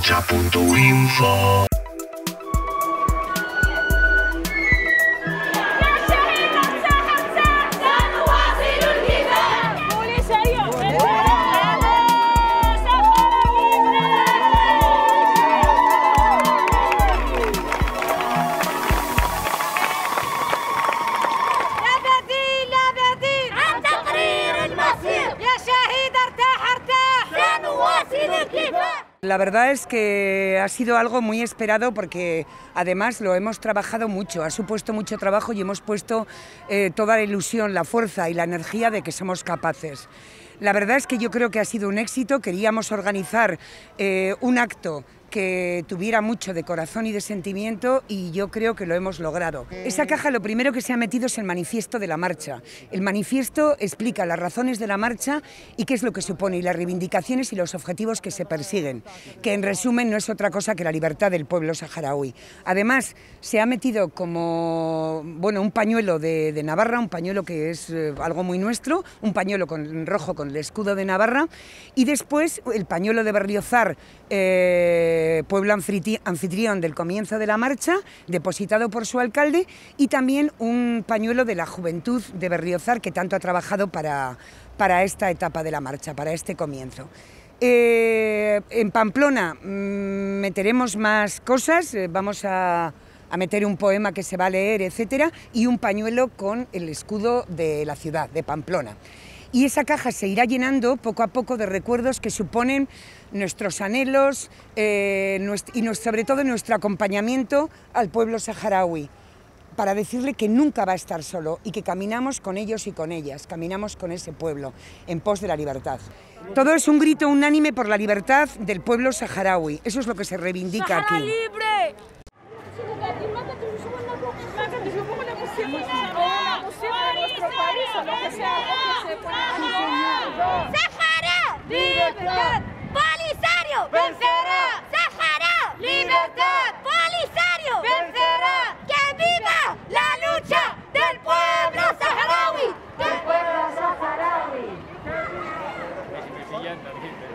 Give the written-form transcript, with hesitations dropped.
radiopocha.info. La verdad es que ha sido algo muy esperado porque además lo hemos trabajado mucho, ha supuesto mucho trabajo y hemos puesto toda la ilusión, la fuerza y la energía de que somos capaces. La verdad es que yo creo que ha sido un éxito, queríamos organizar un acto que tuviera mucho de corazón y de sentimiento y yo creo que lo hemos logrado. Esa caja lo primero que se ha metido es el manifiesto de la marcha. El manifiesto explica las razones de la marcha y qué es lo que supone y las reivindicaciones y los objetivos que se persiguen, que en resumen no es otra cosa que la libertad del pueblo saharaui. Además se ha metido como un pañuelo de Navarra, un pañuelo que es algo muy nuestro, un pañuelo rojo con el escudo de Navarra y después el pañuelo de Berriozar, pueblo anfitrión del comienzo de la marcha, depositado por su alcalde, y también un pañuelo de la juventud de Berriozar que tanto ha trabajado para esta etapa de la marcha, para este comienzo. En Pamplona meteremos más cosas, vamos a meter un poema que se va a leer, etcétera, y un pañuelo con el escudo de la ciudad, de Pamplona. Y esa caja se irá llenando poco a poco de recuerdos que suponen nuestros anhelos y sobre todo nuestro acompañamiento al pueblo saharaui, para decirle que nunca va a estar solo y que caminamos con ellos y con ellas, caminamos con ese pueblo en pos de la libertad. Todo es un grito unánime por la libertad del pueblo saharaui, eso es lo que se reivindica aquí. ¡Sahara libre! ¡Sahara! ¡Libertad! ¡Polisario! ¡Vencerá! ¡Sahara! ¡Libertad! ¡Polisario! ¡Vencerá! ¡Que viva la lucha del pueblo saharaui! ¡Del pueblo saharaui!